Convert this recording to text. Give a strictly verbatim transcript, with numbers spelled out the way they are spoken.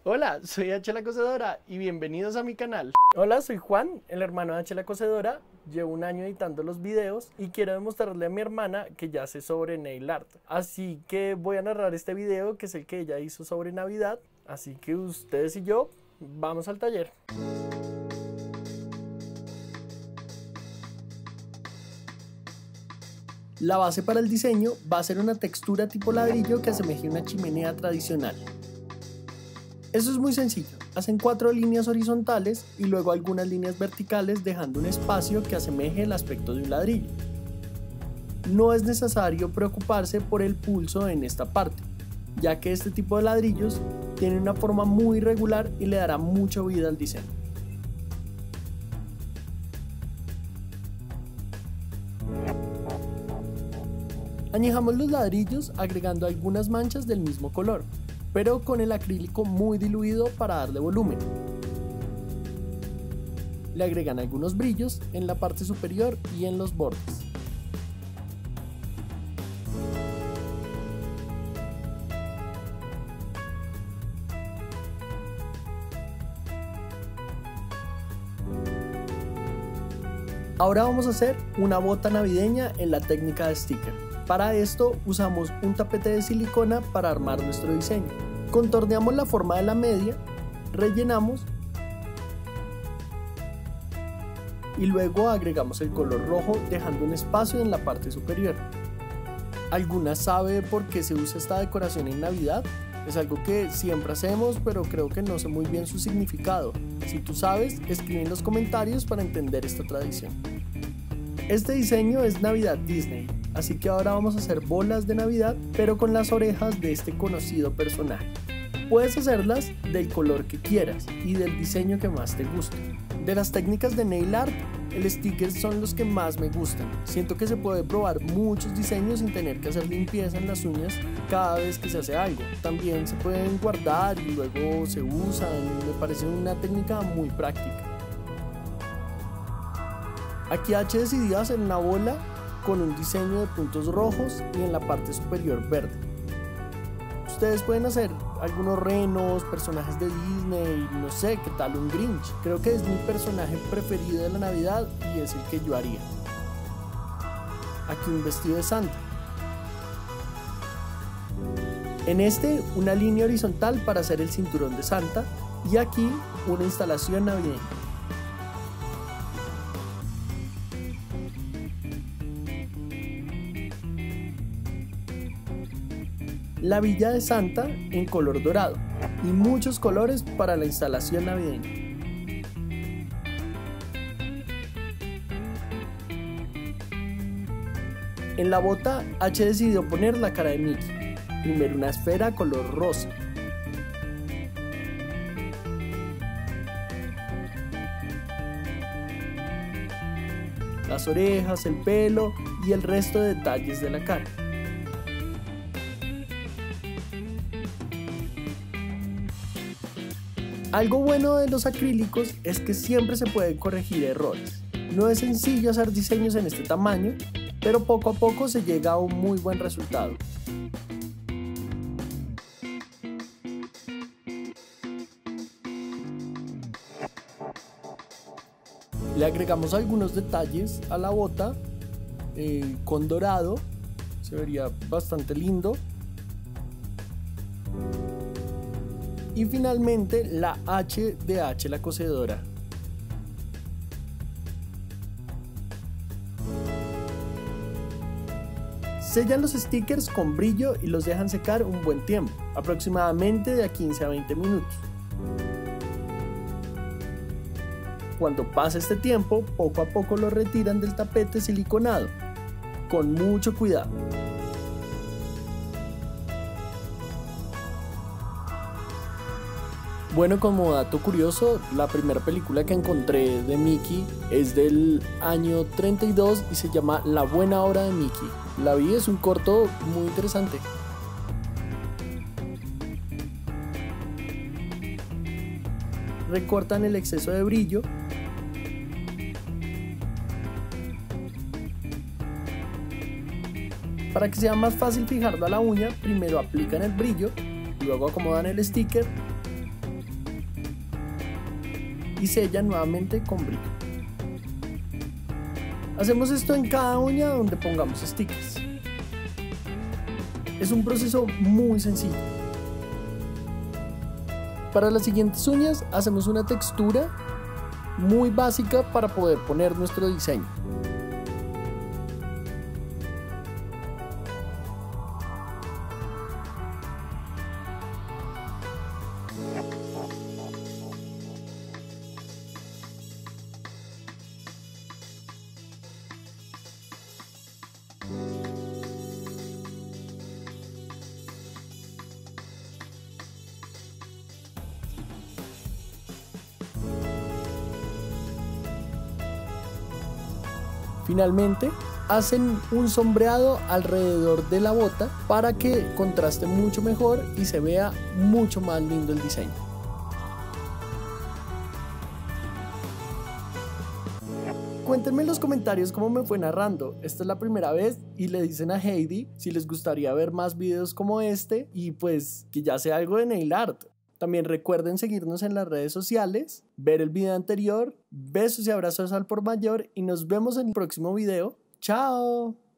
Hola, soy H la Cocedora y bienvenidos a mi canal. Hola, soy Juan, el hermano de H la Cocedora. Llevo un año editando los videos y quiero demostrarle a mi hermana que ya sé sobre nail art. Así que voy a narrar este video, que es el que ella hizo sobre Navidad. Así que ustedes y yo vamos al taller. La base para el diseño va a ser una textura tipo ladrillo que asemeje una chimenea tradicional. Eso es muy sencillo, hacen cuatro líneas horizontales y luego algunas líneas verticales dejando un espacio que asemeje el aspecto de un ladrillo. No es necesario preocuparse por el pulso en esta parte, ya que este tipo de ladrillos tiene una forma muy irregular y le dará mucha vida al diseño. Añejamos los ladrillos agregando algunas manchas del mismo color, pero con el acrílico muy diluido para darle volumen. Le agregan algunos brillos en la parte superior y en los bordes. Ahora vamos a hacer una bota navideña en la técnica de sticker. Para esto usamos un tapete de silicona para armar nuestro diseño. Contorneamos la forma de la media, rellenamos y luego agregamos el color rojo dejando un espacio en la parte superior. ¿Alguna sabe por qué se usa esta decoración en Navidad? Es algo que siempre hacemos, pero creo que no sé muy bien su significado. Si tú sabes, escribe en los comentarios para entender esta tradición. Este diseño es Navidad Disney, así que ahora vamos a hacer bolas de Navidad, pero con las orejas de este conocido personaje. Puedes hacerlas del color que quieras y del diseño que más te guste. De las técnicas de nail art, el sticker son los que más me gustan. Siento que se puede probar muchos diseños sin tener que hacer limpieza en las uñas cada vez que se hace algo. También se pueden guardar y luego se usan. Me parece una técnica muy práctica. Aquí H decidió hacer una bola con un diseño de puntos rojos y en la parte superior verde. Ustedes pueden hacer algunos renos, personajes de Disney, no sé, qué tal un Grinch. Creo que es mi personaje preferido de la Navidad y es el que yo haría. Aquí un vestido de Santa. En este, una línea horizontal para hacer el cinturón de Santa y aquí una instalación navideña. La Villa de Santa en color dorado y muchos colores para la instalación navideña. En la bota H decidió poner la cara de Mickey, primero una esfera color rosa. Las orejas, el pelo y el resto de detalles de la cara. Algo bueno de los acrílicos es que siempre se pueden corregir errores. No es sencillo hacer diseños en este tamaño, pero poco a poco se llega a un muy buen resultado. Le agregamos algunos detalles a la bota eh, con dorado, se vería bastante lindo. Y finalmente la H de H la Cocedora. Sellan los stickers con brillo y los dejan secar un buen tiempo, aproximadamente de quince a veinte minutos. Cuando pasa este tiempo, poco a poco lo retiran del tapete siliconado, con mucho cuidado. Bueno, como dato curioso, la primera película que encontré de Mickey es del año treinta y dos y se llama La buena hora de Mickey. La vi, es un corto muy interesante. Recortan el exceso de brillo. Para que sea más fácil fijarlo a la uña, primero aplican el brillo, luego acomodan el sticker y sella nuevamente con brillo. Hacemos esto en cada uña donde pongamos stickers. Es un proceso muy sencillo. Para las siguientes uñas hacemos una textura muy básica para poder poner nuestro diseño. Finalmente, hacen un sombreado alrededor de la bota para que contraste mucho mejor y se vea mucho más lindo el diseño. Cuéntenme en los comentarios cómo me fue narrando. Esta es la primera vez y le dicen a Heidi si les gustaría ver más videos como este y pues que ya sea algo de nail art. También recuerden seguirnos en las redes sociales, ver el video anterior, besos y abrazos al por mayor y nos vemos en el próximo video. ¡Chao!